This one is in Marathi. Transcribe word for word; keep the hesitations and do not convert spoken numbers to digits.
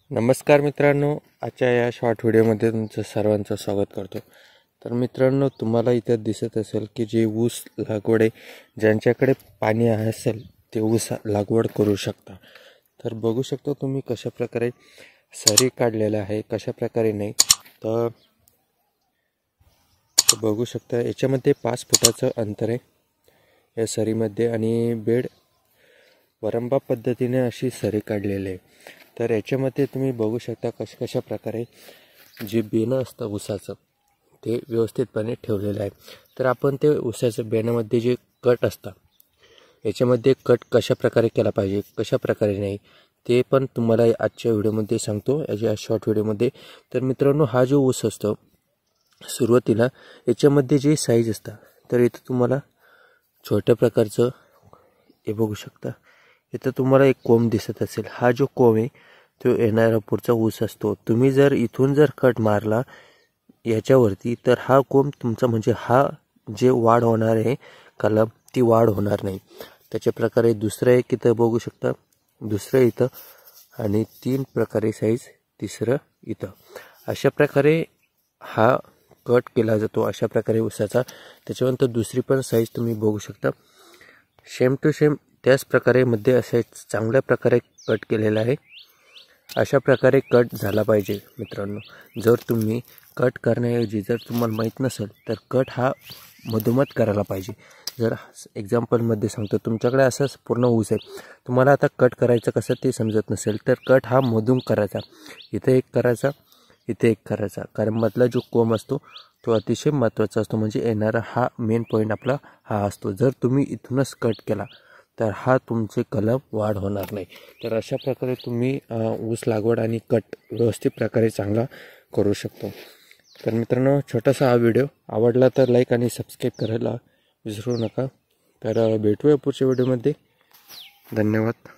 नमस्कार मित्रांनो, आजच्या या शॉर्ट व्हिडिओमध्ये तुमचं सर्वांचं स्वागत करतो। तर मित्रांनो, तुम्हाला इथे दिसत असेल की जे ऊस लागवड आहे, ज्यांच्याकडे पाणी असेल ते ऊस लागवड करू शकता। तर बघू शकता तुम्ही कशा प्रकारे सरी काढलेला आहे, कशा प्रकारे नाही तर बघू शकता याच्यामध्ये पाच फुटाचं अंतर आहे या सरीमध्ये आणि बेड वरंबा पद्धतीने अशी सरी काढलेली आहे। तर याच्यामध्ये तुम्ही बघू शकता कशा कशा प्रकारे जे बेणं असतं ऊसाचं ते व्यवस्थितपणे ठेवलेलं आहे। तर आपण ते ऊसाच्या बेणामध्ये जे कट असतं याच्यामध्ये कट कशा प्रकारे केला पाहिजे, कशा प्रकारे नाही ते पण तुम्हाला आजच्या व्हिडिओमध्ये सांगतो, या शॉर्ट व्हिडिओमध्ये। तर मित्रांनो, हा जो ऊस असतो सुरुवातीला याच्यामध्ये जे साईज असतं, तर इथं तुम्हाला छोट्या प्रकारचं हे बघू शकता, इथं तुम्हाला एक कोंब दिसत असेल। हा जो कोंब आहे तो येणारा पुढचा ऊस असतो। तुम्ही जर इथून जर कट मारला याच्यावरती तर हा कोंब तुमचा म्हणजे हा जे वाढ होणार आहे कलम ती वाढ होणार नाही। त्याच्या प्रकारे दुसरं एक इथं बघू शकता, दुसरं इथं आणि तीन प्रकारे साईज तिसरं इथं, अशा प्रकारे हा कट केला जातो, अशा प्रकारे ऊसाचा। त्याच्यानंतर दुसरी पण साईज तुम्ही बघू शकता, सेम टू सेम त्याच प्रकारे मध्ये असे चांगल्या प्रकारे कट केलेला आहे। अशा प्रकारे कट झाला पाहिजे मित्रांनो। जर तुम्ही कट करण्याऐवजी जर तुम्हाला माहीत नसेल तर कट हा मधोमध करायला पाहिजे। जर एक्झाम्पलमध्ये सांगतो, तुमच्याकडे असंच पूर्ण ऊस आहे, तुम्हाला आता कट करायचं कसं ते समजत नसेल तर कट हा मधून करायचा, इथे एक करायचा, इथे एक करायचा, कारण मधला जो कोंब असतो तो अतिशय महत्त्वाचा असतो, म्हणजे येणारा हा मेन पॉईंट आपला हा असतो। जर तुम्ही इथूनच कट केला तर हा तुमचे कलम वाढ होणार नाही। तर अशा प्रकारे तुम्ही ऊस लागवड आणि कट व्यवस्थित प्रकारे चांगला करू शकतो। तर मित्रांनो, छोटासा हा व्हिडिओ आवडला तर लाईक आणि सबस्क्राईब करायला विसरू नका। तर भेटूया पुढच्या व्हिडिओमध्ये। धन्यवाद।